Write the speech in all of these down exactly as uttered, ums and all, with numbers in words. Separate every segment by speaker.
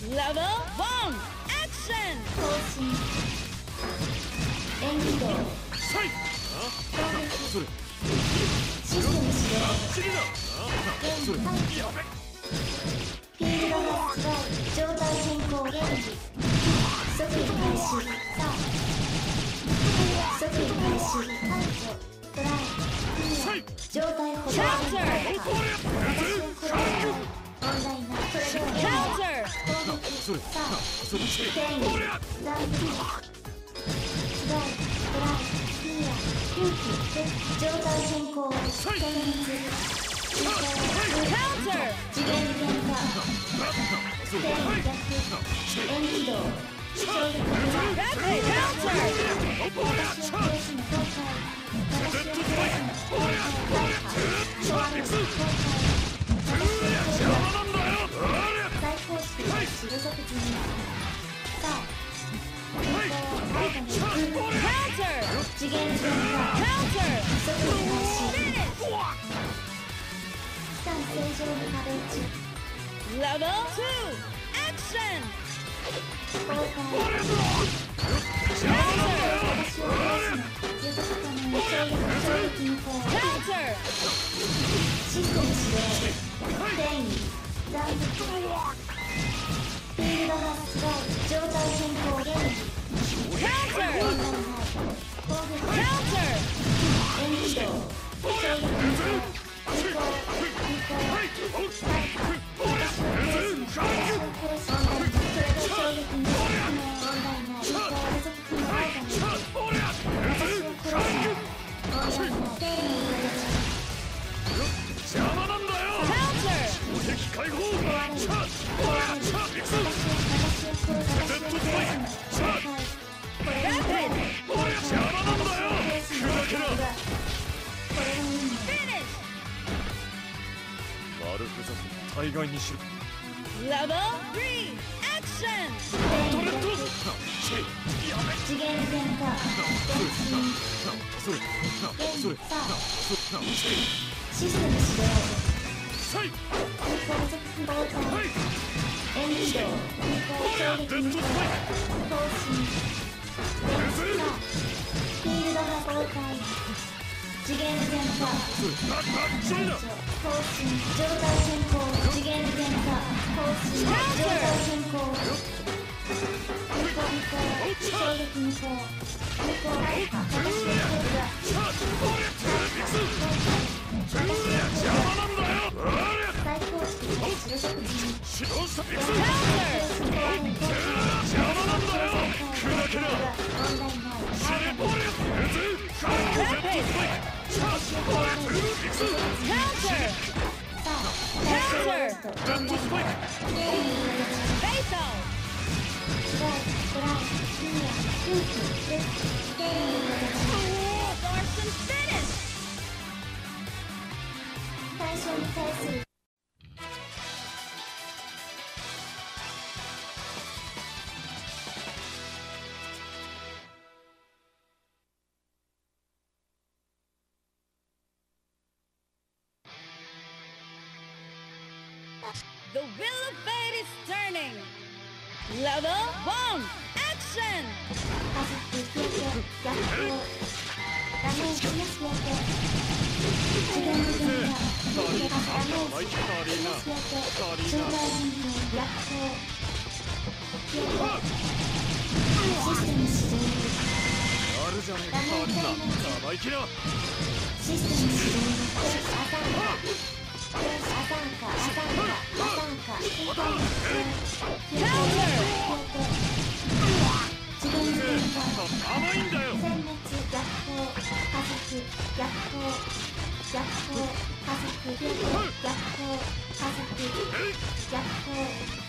Speaker 1: Level one, action!
Speaker 2: 更新演技動
Speaker 3: はい
Speaker 2: 攻撃
Speaker 3: それ
Speaker 2: システム始動
Speaker 3: 次だ
Speaker 2: 現在
Speaker 3: やべ
Speaker 2: フィールド発売状態変更現時即位開始さあ即位開始解除トライクリア状態保存
Speaker 1: Counter!
Speaker 2: 私を殺す問題ないそれでは
Speaker 1: Counter!
Speaker 2: 攻撃
Speaker 3: それ
Speaker 2: さあ
Speaker 3: それ
Speaker 2: 転移残機トライトライクリア空気状態変更検閲
Speaker 1: Counter!
Speaker 2: 次元変化
Speaker 3: それ
Speaker 2: 転移逆演技動衝撃
Speaker 1: Rapid counter!
Speaker 2: 私を殺すの公開私を殺すの公開私を殺すの公開再公式開始予測済みさあ
Speaker 1: Counter!
Speaker 2: 次元変化
Speaker 1: Counter!
Speaker 2: 即位開始
Speaker 1: Finish!
Speaker 2: 期間正常に壁打ち
Speaker 1: Level two, action!
Speaker 2: 公開私を殺すの予測可能衝撃衝撃無効
Speaker 1: Counter!
Speaker 2: システム始動転移残機フィールド発売状態変更現時
Speaker 1: Counter!
Speaker 2: 問題ない攻撃
Speaker 1: Counter!
Speaker 2: 演技動衝撃無効無効無効回避私を殺すの私を殺す問題ないそれで衝撃無効不明問題ない無効予測不能アイテム私を殺すの問題ない丁寧に予測
Speaker 3: 邪魔なんだよ
Speaker 1: Counter!
Speaker 3: 敵解放
Speaker 2: 壊れる壊れる私を私を殺す私を殺すの公開これが
Speaker 1: Rapid!
Speaker 3: 邪魔なんだよ砕けろ
Speaker 2: これが運命
Speaker 1: Finish!
Speaker 3: 悪ふざけ大概にしろ
Speaker 1: Level three, action!
Speaker 3: トレッドやべ
Speaker 2: 次元変化全身
Speaker 3: それそれ
Speaker 2: 現さあ
Speaker 3: それ
Speaker 2: システム始動
Speaker 3: さい
Speaker 2: 空港速不動
Speaker 3: はい
Speaker 2: 体演技動空港衝撃無効更新現さあフィールドが崩壊次元変化
Speaker 3: それななそれだ
Speaker 2: 更新状態変更次元変化更新状態変更無効無効衝撃無効無効私を殺す
Speaker 3: さあこれ
Speaker 2: 私を
Speaker 3: 邪魔なんだよ
Speaker 2: 最高式開始予測済み
Speaker 3: 指導者ビク
Speaker 1: Counter!
Speaker 2: 邪
Speaker 3: 魔なんだよ砕けろ
Speaker 2: 問題ない
Speaker 3: シレボレス
Speaker 1: Rapid!
Speaker 2: 私を壊れる
Speaker 1: Counter!
Speaker 2: さあ最高
Speaker 1: Counter!
Speaker 2: レスト
Speaker 3: レッドスパイク
Speaker 1: Fatal!
Speaker 2: トライトライクリア空気です丁寧に
Speaker 1: Larson finish!
Speaker 2: 対象に対する
Speaker 1: The wheel of fate is turning! Level one, action!
Speaker 2: 加速日焼け逆光ダメージなし焼け次元的変化ダメージなし焼け状態変更逆光日焼けシステム始動
Speaker 3: あるじゃねえかパーリーナ生意気な
Speaker 2: システム始動アサンカアサンカアサンカアサンカ空間日焼け日焼け次元変化
Speaker 3: 甘いんだよ
Speaker 2: 殲滅逆光加速逆光逆光加速逆光加速逆光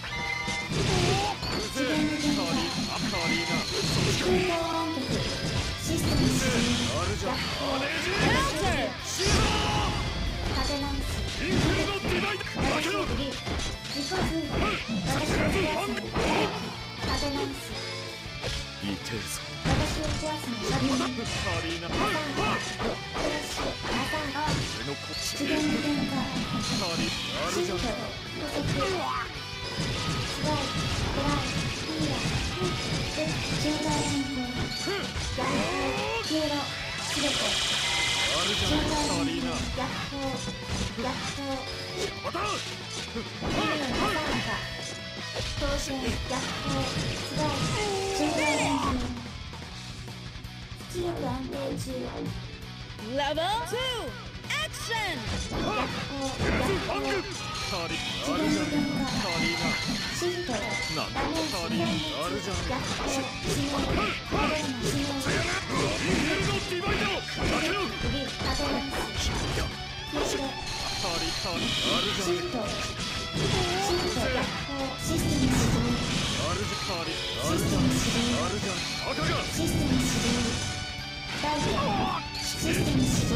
Speaker 2: 次元変化
Speaker 3: パーリーナ
Speaker 2: 空港湾曲システム始動
Speaker 3: あるじゃん
Speaker 2: 逆光
Speaker 1: Counter!
Speaker 2: 立て直す
Speaker 3: インフルのディバイド
Speaker 2: 私を振り自己封私を増やす立て直す
Speaker 3: 痛えぞ
Speaker 2: 私を壊すのは
Speaker 3: パーリーナ
Speaker 2: アサンカフレッシュアサンカ
Speaker 3: 俺のこっち
Speaker 2: 次元変化
Speaker 3: パーリーある
Speaker 2: シフト
Speaker 3: じゃん
Speaker 2: 補足スライトライ黄色すべて
Speaker 3: あるじゃ
Speaker 2: 瞬
Speaker 3: ないカ
Speaker 2: 間
Speaker 3: リーナ
Speaker 2: 逆光逆光
Speaker 3: また
Speaker 2: 海の中中当選逆光スライス瞬間変化出力安定中
Speaker 1: Level two, action!
Speaker 2: 逆光逆光
Speaker 3: カリ
Speaker 2: 次元の変化
Speaker 3: カリーナ
Speaker 2: シフト
Speaker 3: なん
Speaker 2: ダメージ
Speaker 3: カリーナあるじゃ
Speaker 2: 逆光指名アドレナ指名
Speaker 3: インフェルノディバイダー開けろ
Speaker 2: 首アドランス吸収
Speaker 3: カリカリあるじゃない
Speaker 2: シフトシフト逆光システム始動
Speaker 3: あるじゃカリあ
Speaker 2: システ
Speaker 3: るじゃない
Speaker 2: ム始動
Speaker 3: あるじゃない赤が
Speaker 2: システム始動ダイヤシステム始動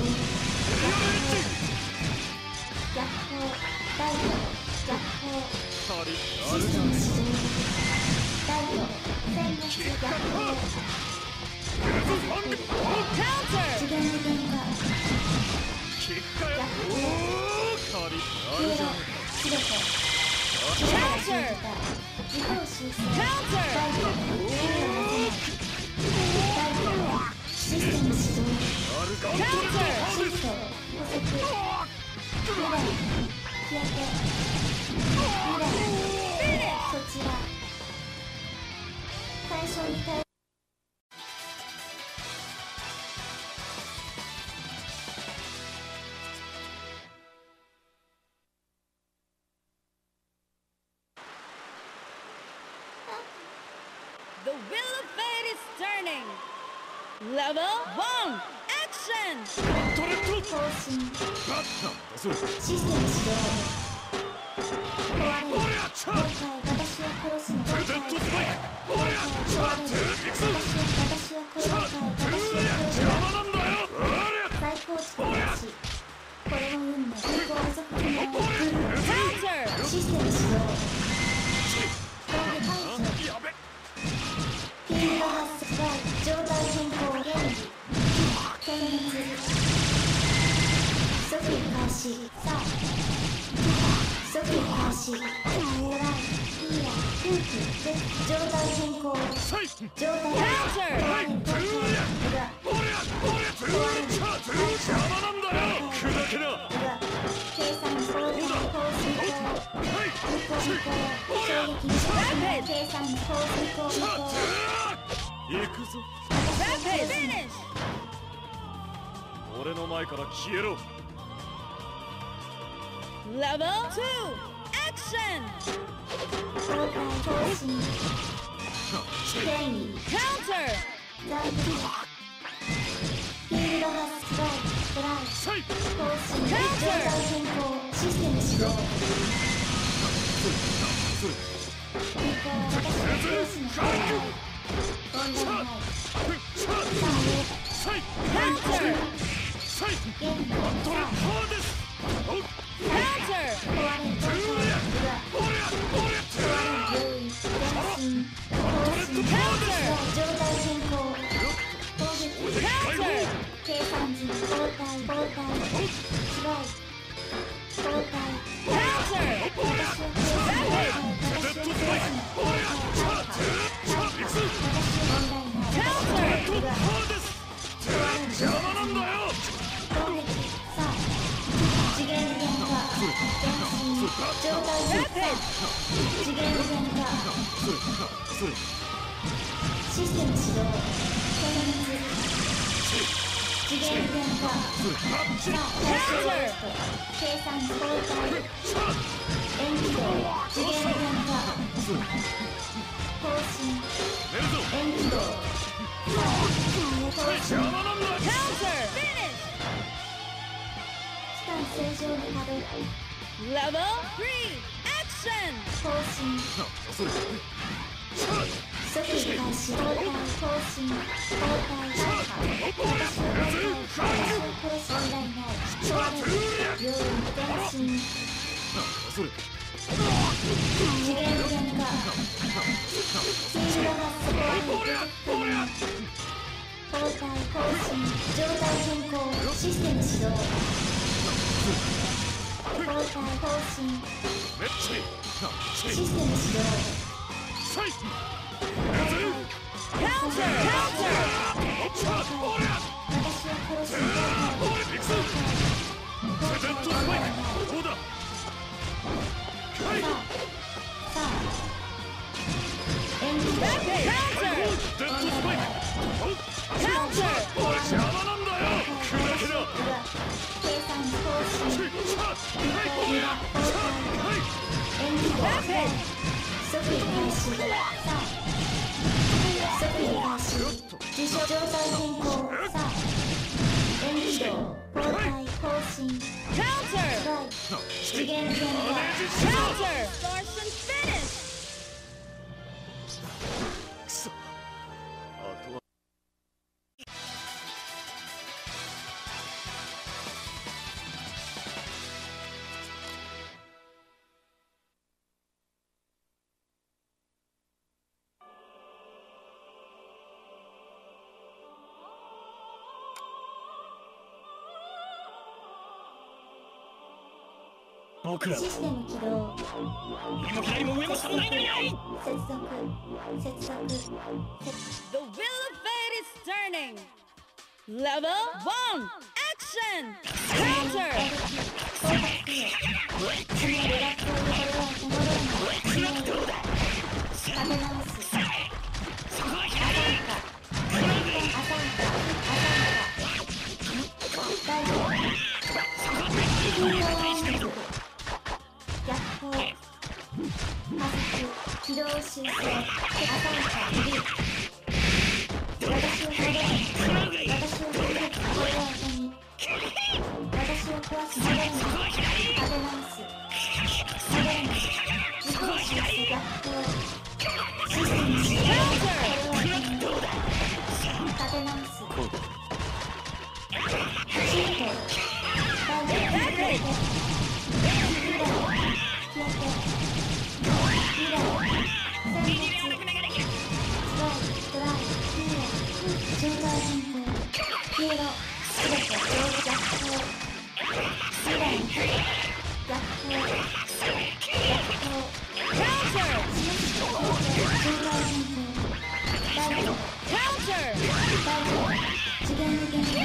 Speaker 2: 逆光ダイヤ逆光
Speaker 3: カリあ
Speaker 2: シ
Speaker 3: るじゃない
Speaker 2: ステム始動ダイヤ戦列逆光
Speaker 1: Counter!
Speaker 2: 次元の変化
Speaker 3: キックかよおおカリあ
Speaker 2: 黄色
Speaker 3: るじゃない
Speaker 2: すべて力を信じた自己を修正ダイヤ黄色の変化ダイヤシステム始動
Speaker 3: あるか
Speaker 1: Counter!
Speaker 2: シフト補足未来日焼け未来こちら対象に対
Speaker 1: The wheel of fate is turning. Level one, action!
Speaker 3: トレット
Speaker 2: 更新
Speaker 3: バッなんだそれ
Speaker 2: システム始動壊れる
Speaker 3: 俺やっちゃ
Speaker 2: 今回私を殺すの今
Speaker 3: プレゼン
Speaker 2: 回
Speaker 3: トスパイク俺やっちゃ
Speaker 2: 壊れる私を私を殺すの今回私を殺す
Speaker 3: 邪魔なんだよ俺や
Speaker 2: 再構築なしこれも運命後続機能ブルー
Speaker 1: Counter!
Speaker 2: システム始動攻撃解除
Speaker 3: やべ
Speaker 2: フィールド発生状態変更原理点滅即位開始さあ即位開始ドライイヤ空気で状態変更
Speaker 3: サイ
Speaker 2: 状態壊れる東京裏
Speaker 3: 俺や俺やトゥーチャートゥー邪魔なんだよ砕けな
Speaker 2: 裏計算操作放水口
Speaker 3: はい
Speaker 2: 無効無効衝撃無効計算放水口無効
Speaker 3: 行くぞ
Speaker 1: Rapid finish!
Speaker 3: 俺の前から消えろ
Speaker 1: Level two, action!
Speaker 2: 交代更新転移
Speaker 1: Counter!
Speaker 2: 残機フィールド発スライドライ
Speaker 3: サイ
Speaker 2: 更新状態変更システム始動無効私を殺すの問題ない
Speaker 3: サイ
Speaker 1: Counter!
Speaker 3: サイ
Speaker 2: 現在
Speaker 3: トレッパーですおっ
Speaker 1: Counter!
Speaker 2: 壊れる東京裏
Speaker 3: 俺や俺や
Speaker 2: 壊れる病院前進更新
Speaker 1: Counter!
Speaker 2: 状態変更攻撃
Speaker 1: Counter!
Speaker 2: 計算時交代交代スライ交代
Speaker 1: Counter!
Speaker 2: 私を殺す私を殺すの交代私を問題ない
Speaker 1: Counter!
Speaker 2: 裏
Speaker 3: 邪魔なんだよ
Speaker 2: 攻撃さあ次元変化前進状態変化次元変化システム始動点滅次元変化さあ対象テスト計算交代延起動次元変化更新
Speaker 3: 寝るぞ
Speaker 2: 延起動さあ更新
Speaker 3: 邪魔なんだ
Speaker 1: Counter! Finish!
Speaker 2: 期間正常に戻る
Speaker 1: Level three, action!
Speaker 2: 更新
Speaker 3: それ
Speaker 2: 即位開始交代更新交代打破私を交代私を殺す問題ない壊れる病院前進
Speaker 3: それ
Speaker 2: 次元変化フィールド発壊れる交代更新状態変更システム始動交代更新
Speaker 3: めっちゃ
Speaker 2: システム始動
Speaker 3: サイ
Speaker 1: Counter! Counter!
Speaker 2: 殺す。
Speaker 3: デッドスパイクどうだ。
Speaker 2: さあ演技だ。
Speaker 3: デッドスパイク俺邪魔なんだよ。砕けろ。
Speaker 2: 計算方針。演技だ。即位開始。さあ即位開始。受賞状態変更。さあ演技道交代方針。次元現場。
Speaker 3: くそ。あとは僕ら
Speaker 2: システム起動。
Speaker 3: 右も左も上も下もないのに。
Speaker 2: 接続接続。
Speaker 1: The wheel of fate is turning. Level one, action. Counter.
Speaker 2: そのリラックをこれはこのような立て直す。アタンカアタンカアタンカ大丈夫。フィードワンド逆行加速軌道修正アタンカリリー私を戻れ私を戻れこれは後に私を壊す戻れない立て直す戻れない自己修正逆行システムしこれは後に立て直すシート大丈夫未来消えて未来殲滅スライドライヒーロー状態変更消えろすべて上逆行未来逆行逆行
Speaker 1: Counter.
Speaker 2: 状態変更大丈夫
Speaker 1: Counter.
Speaker 2: 大丈夫次元の現場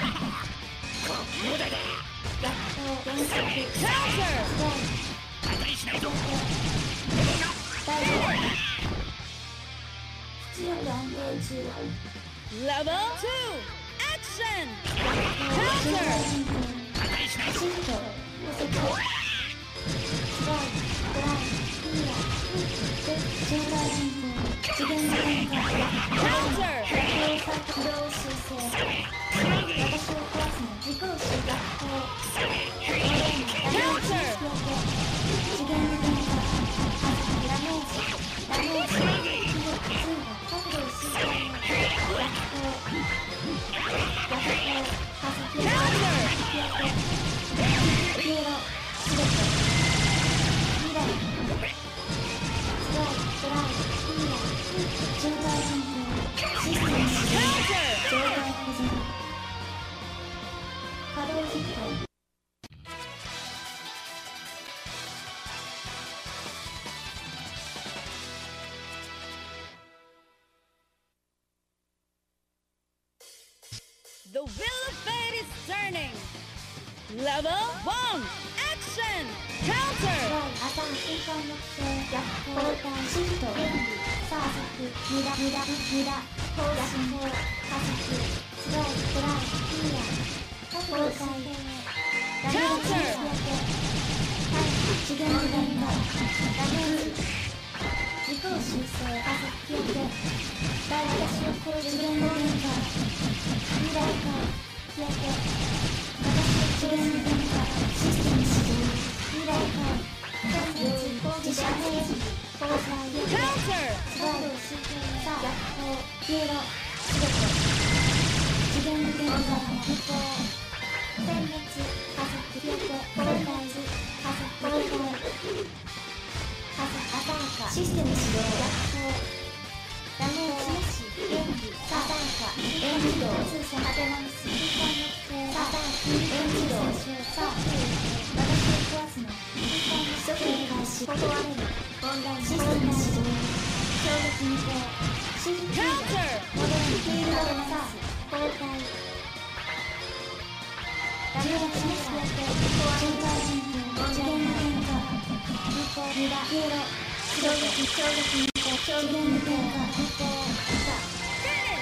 Speaker 2: 逆行減速
Speaker 1: Counter.
Speaker 2: スライド大丈夫出力安定中
Speaker 1: Level two, action.
Speaker 2: 状態変更シフト補足スライドドライヒーラー状態変更次元の変化
Speaker 1: Counter.
Speaker 2: 逆行軌道修正私を壊すの自己をし逆行戻れないダメージ引き分け次元の変化ダメージダメージ通過角度を修正逆行逆行加速引き分け消えろすべて未来スライドライヒーラー状態変更システム始動
Speaker 1: Counter.
Speaker 2: 状態保全稼働実行
Speaker 1: The wheel of fate is turning. Level one, action.
Speaker 2: スラ
Speaker 1: Counter.
Speaker 2: イアタン瞬間抑制逆交代シフト原理加速無駄無駄無駄方針法加速スライドライヒーラー交代ダメージ引き分け回避次元の変化ダメージ自己修正加速引き分け大私を殺す次元の変化未来回引き分け私を次元の変化システム始動未来回自社兵器交代
Speaker 1: Counter.
Speaker 2: スライド修正さあ逆行消えろすべて次元の変化無効殲滅加速消えて交代加速交代加速アタンカシステム始動逆行ダメージ無視演技アタンカ演技道通射立て直す瞬間抑制アタンカ演技道さあ私を壊すの瞬間の即位開始断れるオンラインシステム始動衝撃無効シフト戻るフィールドを流す衝撃衝撃にこう衝撃にこうこうさあ
Speaker 1: Finish.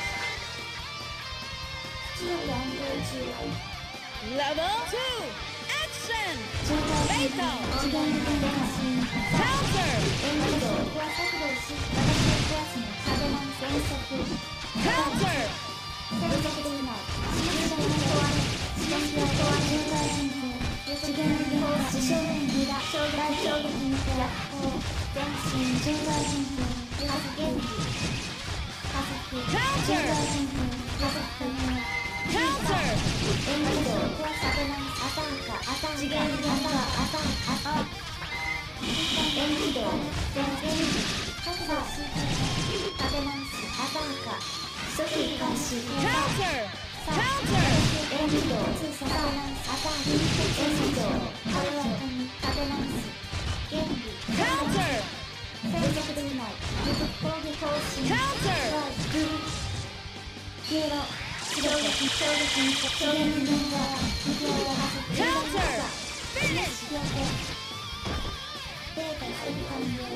Speaker 2: 強い安定中
Speaker 1: Level two. Action.
Speaker 2: 状態変更
Speaker 1: Fatal.
Speaker 2: 次元に変身
Speaker 1: Counter.
Speaker 2: 遠軌道ここは速度をし私を壊すの壁の変速
Speaker 1: Counter.
Speaker 2: 戦略できない重大な壊れ時間が壊れ重大変更次元に変更自正面無駄衝撃大衝撃に逆行前進重大変更発現時加速重大変更加速可能
Speaker 1: Counter.
Speaker 2: 遠軌道ここは壁の浅はか浅はか次元に変更浅はか遠軌道前転時速度し立て直す浅はか速度開始
Speaker 1: Counter.
Speaker 2: さあ
Speaker 1: Counter.
Speaker 2: 遠軌道通過浅はか遠軌道軽やかに立て直す原理
Speaker 1: Counter.
Speaker 2: 戦略できない攻撃方針
Speaker 1: Counter.
Speaker 2: グル消えろ衝撃衝撃に衝撃に変化向き合いを発
Speaker 1: Counter.
Speaker 2: 引
Speaker 1: Finish.
Speaker 2: き分けデータ追加完了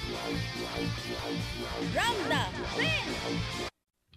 Speaker 1: Ramda. Win.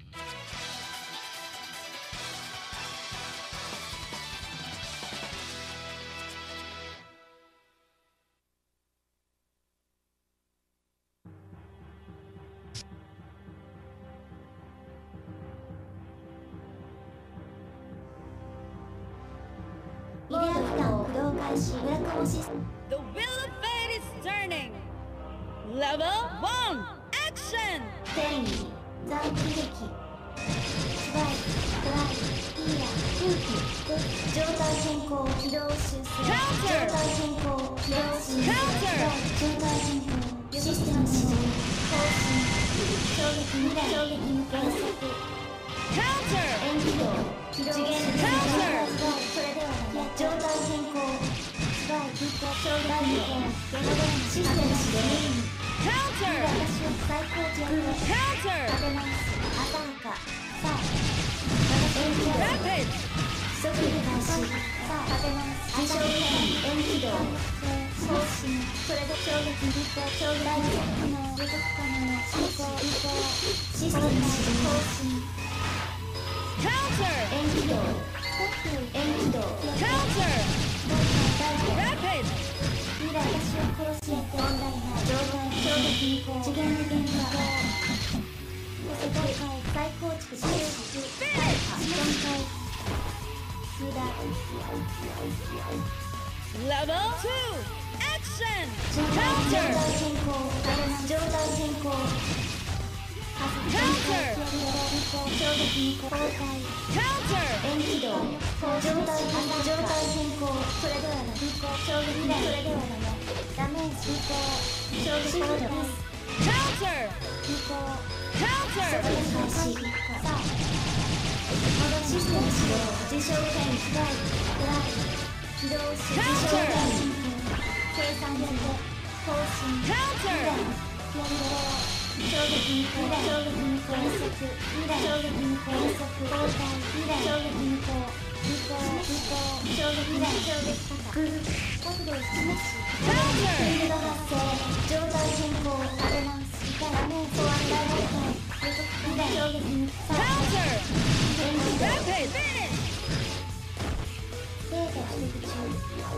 Speaker 1: The wheel of fate is turning. Level one. Action.
Speaker 2: 転移残機撃スパイトライヒーラー空気状態変更軌道修正状
Speaker 1: Counter.
Speaker 2: 態変更軌道修正
Speaker 1: Counter.
Speaker 2: 状態変更システム指示更新衝撃未来衝撃の減速
Speaker 1: Counter.
Speaker 2: 遠軌道軌道修正
Speaker 1: Counter.
Speaker 2: それではない状態変更スパイ衝撃変更システム指示
Speaker 1: Counter.
Speaker 2: 私を最高値を
Speaker 1: Counter.
Speaker 2: 立て直す浅はかさあ私を消えろ
Speaker 1: Rapid.
Speaker 2: 速度開始さあ立て直す自称遠軌道更新それで衝撃立体衝撃大事可能予測可能進行移行システム指示更新
Speaker 1: Counter.
Speaker 2: 遠軌道遠軌道
Speaker 1: Counter.
Speaker 2: 大事
Speaker 1: Rapid.
Speaker 2: 未来私を殺し問題ない状態衝撃移行次元に変化世界再構築修復再破損壊無駄
Speaker 1: Level two. Action.
Speaker 2: 状態
Speaker 1: Counter.
Speaker 2: 変更状態変更
Speaker 1: Counter.
Speaker 2: 衝撃に崩壊
Speaker 1: Counter.
Speaker 2: 遠軌道状態状態変更それではない衝撃未来それではないダメージ衝撃崩壊
Speaker 1: Counter.
Speaker 2: 移行
Speaker 1: Counter.
Speaker 2: 速度開始さあシステム始動自称変フライフライ起動し自称変計算して更新
Speaker 1: Counter.
Speaker 2: 衝撃に衝撃に変速未来衝撃に変速崩壊未来衝撃にこう移行移行衝撃未来衝撃高グル角度を示しフィールド発生状態変更立て直すダメージ大破壊予測未来衝撃にさあ
Speaker 1: Counter.
Speaker 2: 現時
Speaker 1: Rapid. Finish.
Speaker 2: データ取得中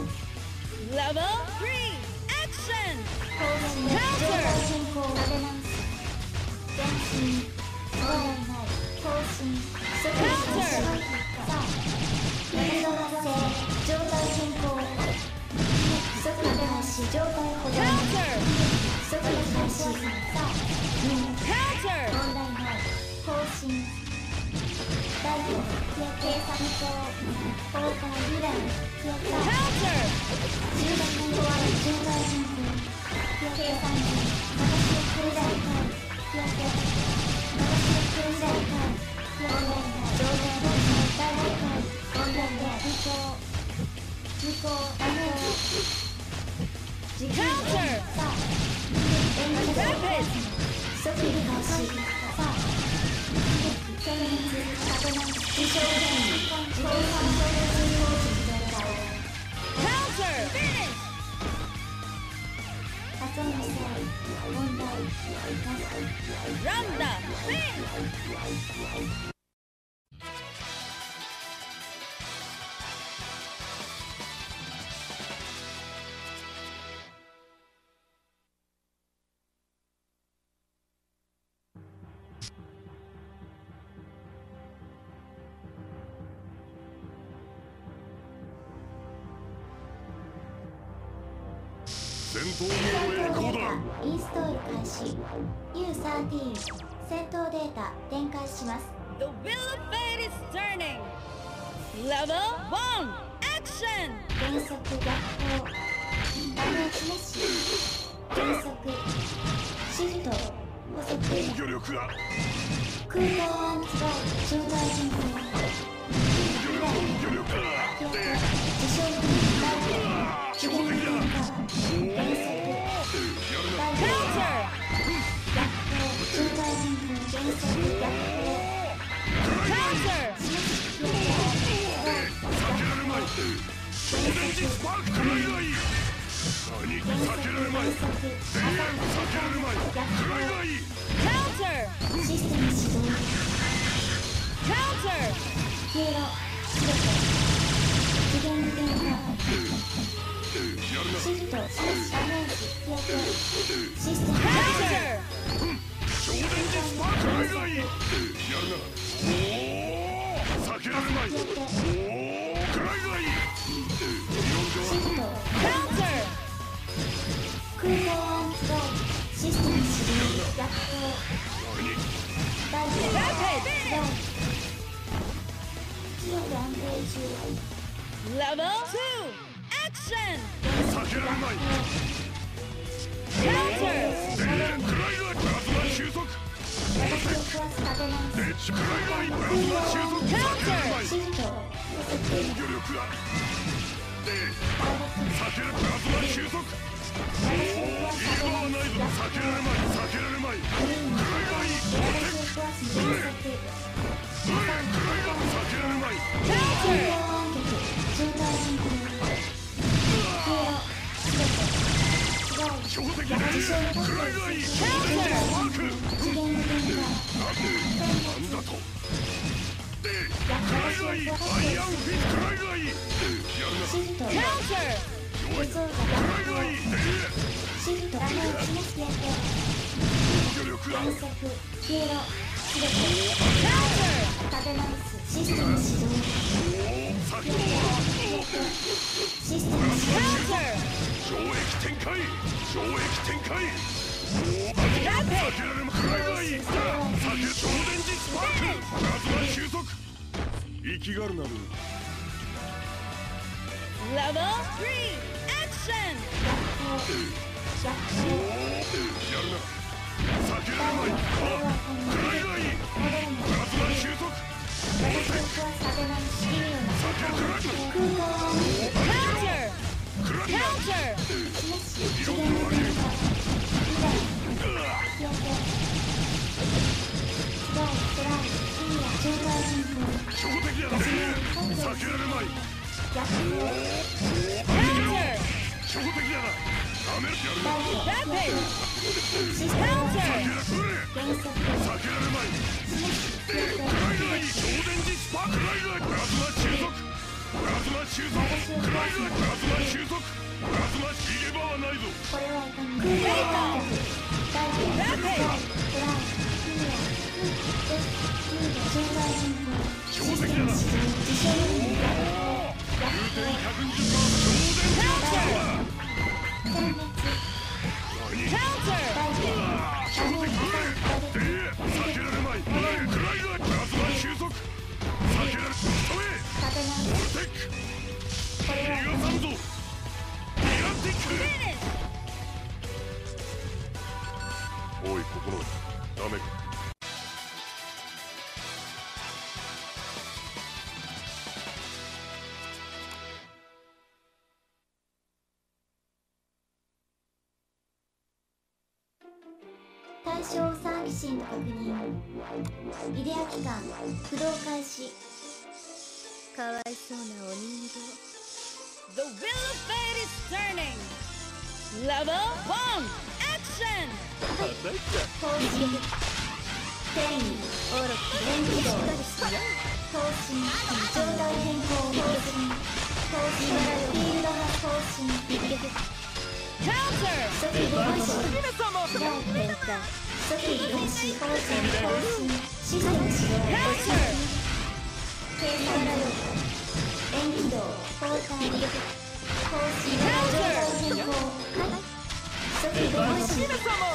Speaker 1: Level three. Action.
Speaker 2: 光線で状態変更立て直す前進問題ない更新速度開始さあフィールド発生状態変更速度開始状態保存
Speaker 1: Counter.
Speaker 2: 速度開始さあ
Speaker 1: Counter.
Speaker 2: 問題ない更新大丈夫計算移行崩壊未来さあ
Speaker 1: Counter.
Speaker 2: 重大な弱い重大変更計算時私を苦しめたい日焼け私を苦しめたい問題ない状態問題大崩壊問題ない移行移行ダメージ時間
Speaker 1: Counter.
Speaker 2: さあ遠距離
Speaker 1: Rapid.
Speaker 2: 速度開始さあ戦慄立て直す自称変異自動産業通報時自動化
Speaker 1: Counter. Finish.
Speaker 2: 発音ミサイル問題なし。
Speaker 1: ランダフィン。
Speaker 3: 戦闘モードへ移行だ。
Speaker 2: インストール開始。 ユーサーティーン 戦闘データ展開します。
Speaker 1: The wheel of fate is turning. Level one, action.
Speaker 2: 原則逆行ダメージなし。原則シフト補足
Speaker 3: 防御力が
Speaker 2: 空間アンチバイ状態変更
Speaker 3: 防御力が
Speaker 2: 記憶自称品大次元変化原則大
Speaker 1: Counter.
Speaker 2: 逆行状態変更原則逆行
Speaker 1: Counter.
Speaker 3: 避けられまい。超電磁スパークくらいがいい。何避けられまい。ええ避けられまい。くらいがいい。
Speaker 1: Counter.
Speaker 2: システム始動
Speaker 1: Counter.
Speaker 2: 経路すべて次元変化
Speaker 3: やるな。
Speaker 2: シフトスマッシュダメージ記憶システム
Speaker 1: Counter.
Speaker 3: 超電磁スパークくらいがいい。やるな。おお避けられまい。
Speaker 2: 記憶
Speaker 3: おおくらいがいい。
Speaker 2: シフト
Speaker 1: Counter.
Speaker 2: 空間アンチバイシステム始動逆行大丈夫大記憶安定中
Speaker 1: Level two, action.
Speaker 3: 避けられまい。
Speaker 1: Counter.
Speaker 3: ええくらいがプラズマ収束。
Speaker 2: 私を食わす立て直
Speaker 3: えくらいがいい。プラズマ収束。避けられまい。
Speaker 2: すシフト補足
Speaker 3: 防御力がええ避けるプラズマ収束。おお逃げ場はないぞ。避けられまい。避けられまい。くらいがいい。
Speaker 2: 私を食わす原則
Speaker 3: ええくらいが避けられまい。
Speaker 2: 空
Speaker 1: Counter.
Speaker 2: 間安極状態変更経路すべて
Speaker 3: 強敵でくらいがいい。超電磁スパーク。
Speaker 2: 次元変化
Speaker 3: なんだと。ええくらいがいい。アイアンフィスくらいがいい。やるな。
Speaker 2: シフト
Speaker 1: Counter.
Speaker 2: 予想が
Speaker 3: くらいがいい。ええ
Speaker 2: シフトダメージなしやって
Speaker 3: 防御力が
Speaker 2: 原則経路すべて
Speaker 1: Counter.
Speaker 2: 立て直すシステム始動
Speaker 3: 先ほど
Speaker 2: 記憶システム始動
Speaker 1: Counter.
Speaker 3: 懲役展開。懲役展開。おお避けられるくらいがいい。避け超電磁スパーク。プラズマ収束。生きがるなる。
Speaker 1: Level three, action.
Speaker 2: 逆行
Speaker 3: やるな。避けられまい。あくらいがいい。プラズマ収束。
Speaker 2: 私を食わす立て直し意味をな
Speaker 3: 避けられる。
Speaker 2: 空間安極
Speaker 1: Counter.
Speaker 3: くらいが
Speaker 1: Counter.
Speaker 2: スマッシュ次元変化以外記憶スライスライ意味や状態変更
Speaker 3: 強敵やな。避けられまい。
Speaker 2: 逆行
Speaker 1: Counter.
Speaker 3: 強敵やな。ダメやるな。
Speaker 2: 大丈夫
Speaker 1: Rapid.
Speaker 2: システム
Speaker 1: Counter.
Speaker 2: 原則
Speaker 3: 避けられまい。
Speaker 2: スマッシュ記憶
Speaker 3: くらいがいい。超電磁スパーク。くらいがいい。プラズマ収束。プラズマ収束。くらいがいい。プラズマ収束。プラズマ逃げ場はないぞ。
Speaker 2: これはいかに空間安極大丈夫スライスライ意味や意味で状態変更システム始動自称意味逆行逆
Speaker 3: ひゃ
Speaker 2: 行
Speaker 3: くにじゅっパーセント超電磁スパーク。
Speaker 2: 殲滅
Speaker 1: Counter.
Speaker 2: 大丈夫ダメージ
Speaker 3: ええ避けられまい。ええくらいがプラズマ収束。避けられ止め。
Speaker 2: 立て直す
Speaker 3: オルテック。
Speaker 2: これは
Speaker 3: 逃がさんぞ。ギガンティック。
Speaker 1: Finish.
Speaker 3: おい心得た。ダメか。
Speaker 2: 対象サーキシン確認イデア期間駆動開始
Speaker 4: かわいそうなお人形
Speaker 1: The wheel of fate is turning. Level one, action. Action!
Speaker 2: 更新転移電気動更新状態変更更新更新フィールドが更新
Speaker 1: Counter!
Speaker 2: 初期分子スライ変態初期分子更新更新システム始動
Speaker 1: Counter!
Speaker 2: 計算力電気動交代更新状態変更初期分子状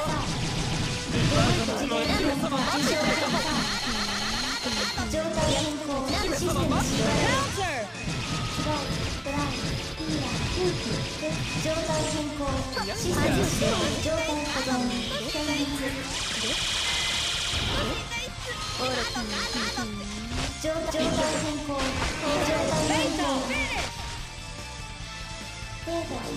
Speaker 2: 態変更システム始動
Speaker 1: Counter!
Speaker 2: ドライピーラ空気状態変更システム始動状態保存検閲状態変更状態変更データ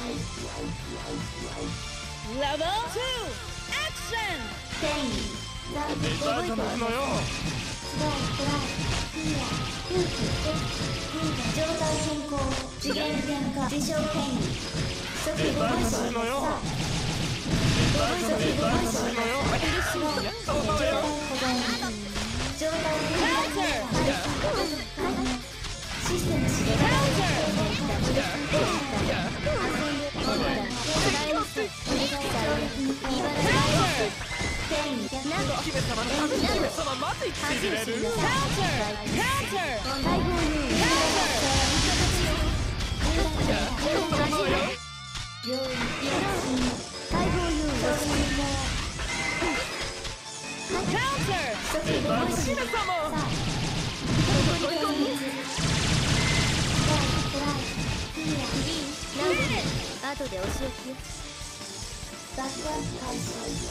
Speaker 1: Level two! Action!
Speaker 2: 転移ザ・動いておりますスライドライピーラ空気状態変更次元変化事象変異初期分子初期分子初期分子状態保存状態変更システム始動転移
Speaker 5: 姫様のために姫様まずいって入れる
Speaker 1: Counter! Counter!
Speaker 2: 大号入院病院大号入院
Speaker 1: Counter!
Speaker 2: 初期分子
Speaker 5: 姫様
Speaker 4: 後でお仕置きよ。
Speaker 2: バックアップ開始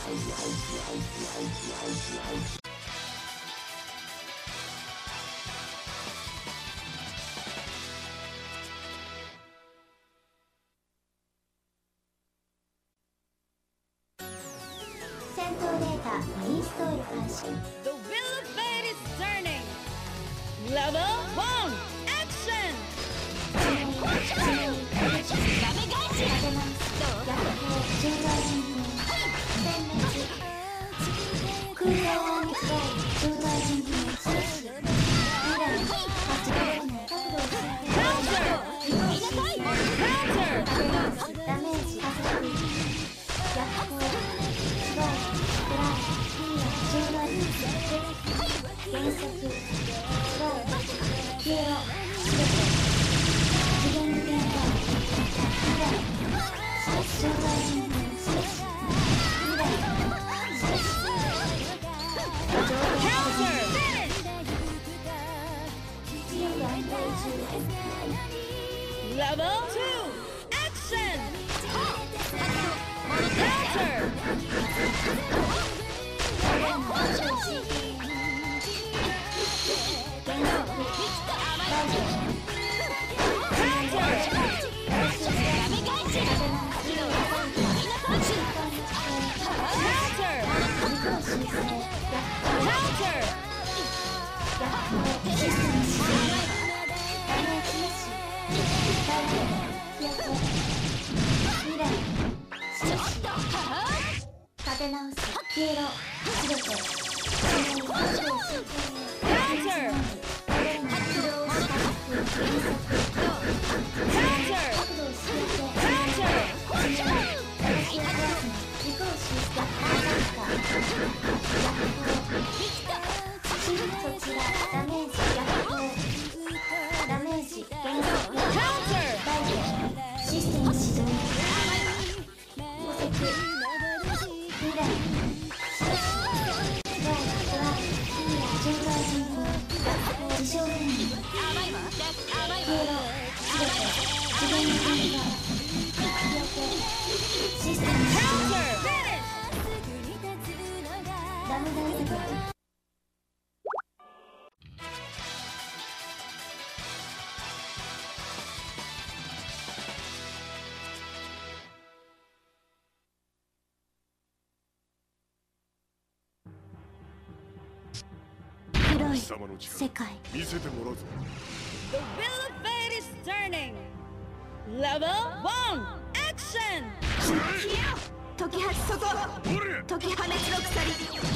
Speaker 2: 戦闘データインストール開始
Speaker 1: The wheel of fate is turning! Level one! Action!
Speaker 2: 状態変更点滅空間を状態変更阻止未来はち号の角度を設定
Speaker 1: Counter!
Speaker 2: ダメージ加速逆行スライドライピーラ状態減速スライ消えろすべて次元変化未来状態変更阻止未来阻止状態変更
Speaker 1: Counter!
Speaker 2: 強く安定中
Speaker 1: Level two! Action! Counter!
Speaker 3: Fate 様の力見せてもらうぞ。
Speaker 1: The wheel of fate is turning! Level one! Action!
Speaker 2: 時発そこ時破滅の鎖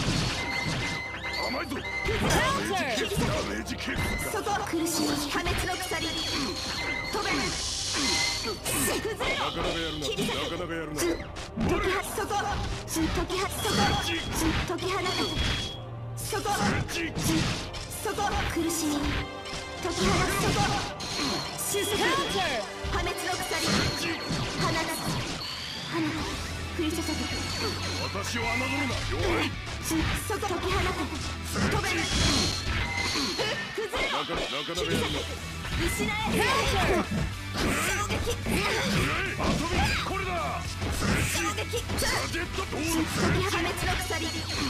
Speaker 3: 甘いぞ。
Speaker 1: Counter!
Speaker 3: ダメージケース
Speaker 2: そこ苦しみ破滅の鎖飛べ崩れろ
Speaker 3: なかなかやるな。
Speaker 2: 切り裂
Speaker 3: なかなかやるな。
Speaker 2: 時発そこ時発そこ時放つそこそこ苦しみ時放つそこ収束
Speaker 1: Counter!
Speaker 2: 破滅の鎖放つ放つ降り注ぐ
Speaker 3: 私を侮るな。弱い。
Speaker 2: そこ解き放つ飛べる崩れろ
Speaker 3: なかなかやるな。
Speaker 2: 失え
Speaker 1: Counter!
Speaker 2: 衝撃
Speaker 3: くらえ。遊びこれだ。
Speaker 2: 衝撃
Speaker 3: ガジェットドール。
Speaker 2: 解き破滅の鎖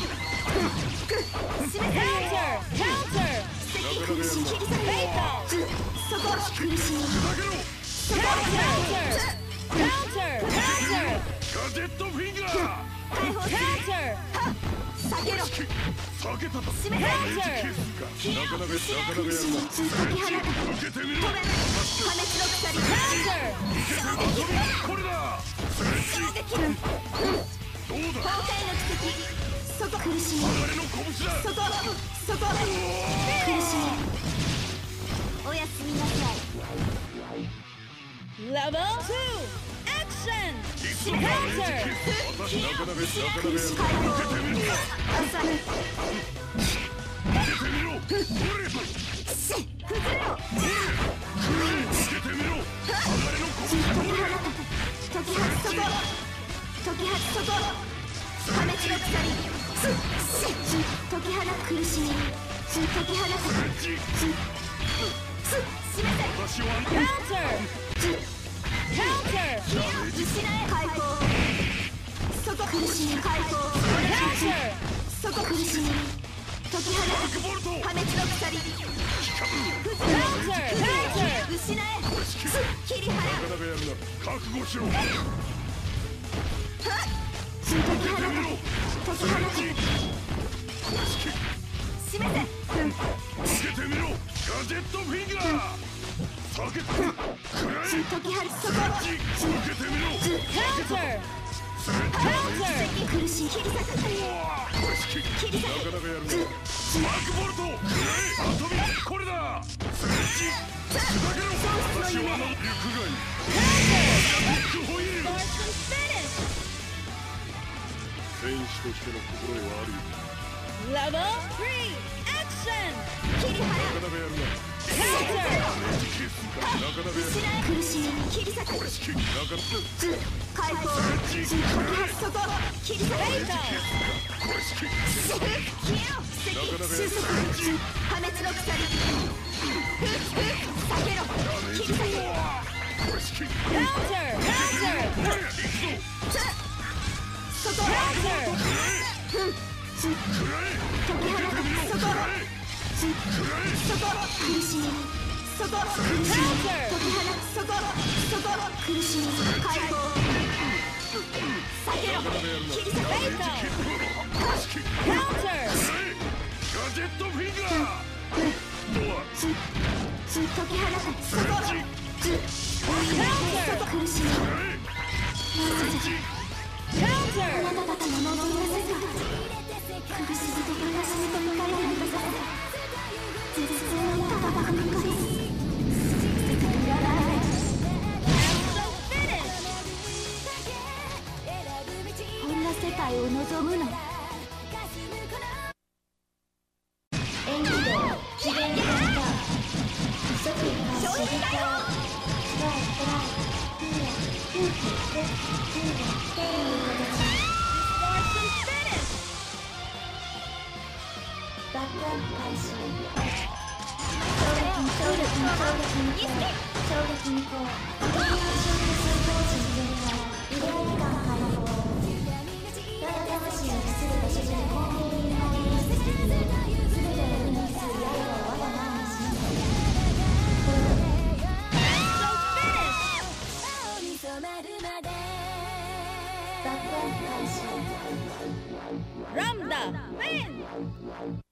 Speaker 2: 締めて
Speaker 1: Counter! Counter!
Speaker 2: 苦しみ切り裂
Speaker 1: Fatal!
Speaker 2: そこ苦しみ
Speaker 3: だけろ。
Speaker 2: そこ
Speaker 1: Counter! Counter! Counter!
Speaker 3: ガジェットフィンガー。
Speaker 2: 解放する
Speaker 1: Counter!
Speaker 2: 下げろ
Speaker 3: 避けたと。
Speaker 2: 締めて
Speaker 3: ダメージケースか。なかなかなかなかやるな。
Speaker 2: 解き放つ
Speaker 3: 受けてみろ。
Speaker 2: 飛べる破滅の鎖
Speaker 1: Counter!
Speaker 3: 遊びこれだ。
Speaker 2: 衝撃
Speaker 3: どう
Speaker 2: 崩壊の
Speaker 3: だ。
Speaker 2: 奇跡そこ苦しみ
Speaker 3: 流れの拳だ。
Speaker 2: そこそこ苦しみおやすみなさい
Speaker 1: Level two! Action!
Speaker 3: 私なかなかなかやるな。
Speaker 2: 苦しみ解放
Speaker 3: 受けてみろ。
Speaker 2: 朝に
Speaker 3: 受けてみろ。俺。
Speaker 2: し崩れろ
Speaker 3: 受けてみろ。流れの拳だ。
Speaker 2: 解き放つそこ解き放つそこ破滅の鎖すし解き放つ苦しみ解き放つす締めて
Speaker 3: 私は
Speaker 1: Counter! Counter!
Speaker 2: 失え解放そこ苦しみ解放
Speaker 1: Counter!
Speaker 2: そこ苦しみ解き放
Speaker 3: ダークボルト。
Speaker 2: つ破滅の鎖
Speaker 1: Counter! Counter!
Speaker 2: 失えす切り払う
Speaker 3: なかなかやるな。覚悟しろ。
Speaker 2: 解き放つ
Speaker 3: 受けてみろ。
Speaker 2: 解き放つ締めて
Speaker 3: 受けてみろ。ガジェットフィンガー。避けた。くらえ。
Speaker 2: 解き放つそこ
Speaker 3: 受けてみろ。
Speaker 1: Counter! Counter!
Speaker 2: 苦しい切り裂く切り裂く
Speaker 3: なかなかやるな。マークボルト。くらえ。遊びこれだ。だけど私はの行くがいい。ビッグホイール。
Speaker 1: Force and finish!
Speaker 3: 戦士としての心得はあるよ。
Speaker 1: Level three! Action!
Speaker 2: 切り払う
Speaker 3: なかなかやるな。
Speaker 1: Counter!
Speaker 3: ダメージケースか。なかなかやる
Speaker 2: 失
Speaker 3: な。
Speaker 2: え苦しみ切り裂く
Speaker 3: これ式。なかなか。
Speaker 2: 解放解き放つそこ切り裂く
Speaker 1: Fatal!
Speaker 3: これ式。
Speaker 2: 消えろ収束破滅の鎖避けろ切り裂く
Speaker 3: これ式。
Speaker 1: Counter! Counter!
Speaker 3: これ行くぞ。
Speaker 2: そこ
Speaker 1: Counter!
Speaker 3: くらえ。
Speaker 2: 解き放つそこ
Speaker 3: くらえ。
Speaker 2: そこ苦しみそこ苦しみ解き放つそこそこ苦しみ解放避けろ切り裂く
Speaker 1: Fatal!
Speaker 3: これ式。
Speaker 1: Counter!
Speaker 3: ガジェットフィンガー。ドア。
Speaker 2: 解き放つそこそこ苦しみ
Speaker 1: Counter!
Speaker 2: あなたたちの望みの世界苦しみと悲しみと向かい合いとさせ絶望の戦いのです世界にあられ
Speaker 1: Action finish!
Speaker 2: こんな世界を望むの演技道次元のスター即発進解放スライスライフーヤフーキフーフーヤテレビの形
Speaker 1: Force and finish!
Speaker 2: バックアップ開始衝撃に衝撃に衝撃に衝撃にこうドリアンショート水道人全体イデア時間解放我が魂のすべて主人公平になりすべての意味する刃を我が前にしなさい
Speaker 1: Action finish!
Speaker 2: バックアップ開始
Speaker 1: From the win!